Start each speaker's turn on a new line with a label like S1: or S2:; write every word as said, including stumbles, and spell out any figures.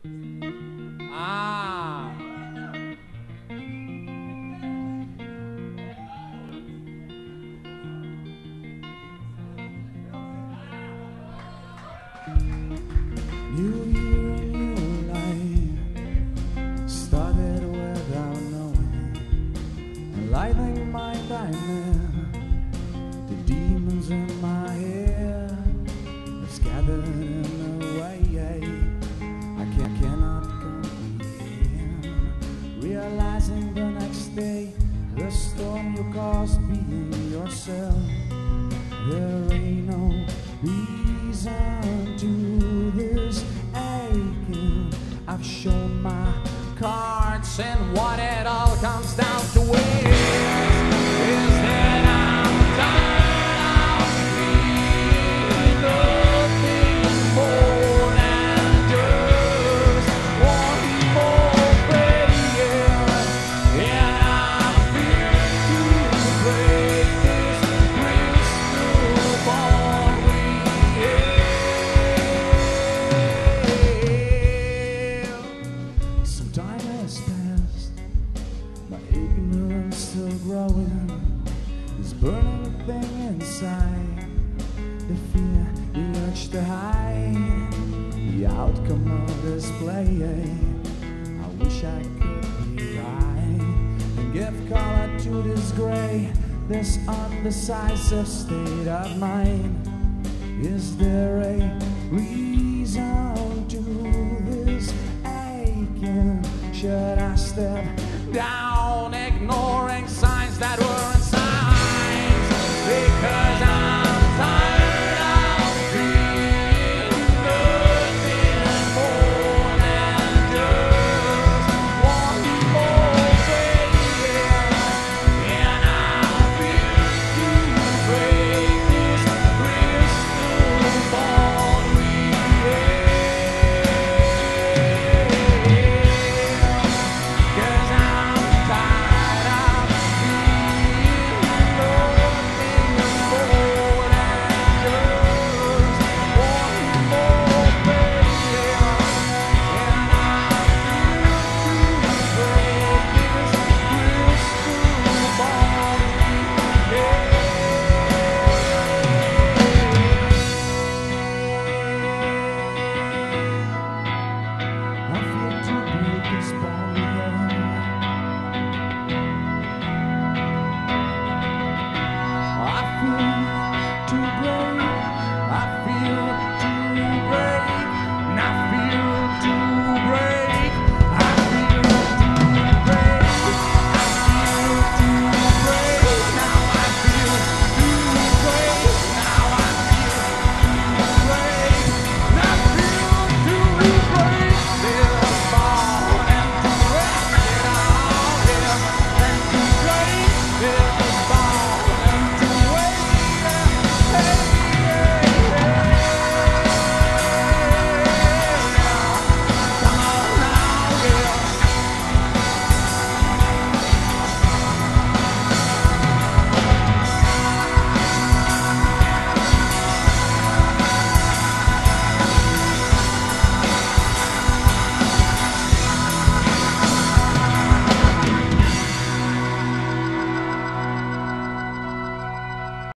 S1: Ah.
S2: New year, new life started without knowing, enlightening my nightmare. The demons in my head are scattered in a way I can, cannot comprehend. Realizing the next day the storm you caused being yourself. There ain't no reason to this aching. I've shown my cards, and what it all comes down to is, is that I'm tired of being nothing more than just one more player. And I'm fearing to break this crystal bond we have. Some time has passed, my ignorance still growing, is burning a thing inside. The fear, the urge to hide, the outcome of this play. I wish I could be right and give color to this gray, this undecisive state of mind. Is there a reason to this aching? Should I step down?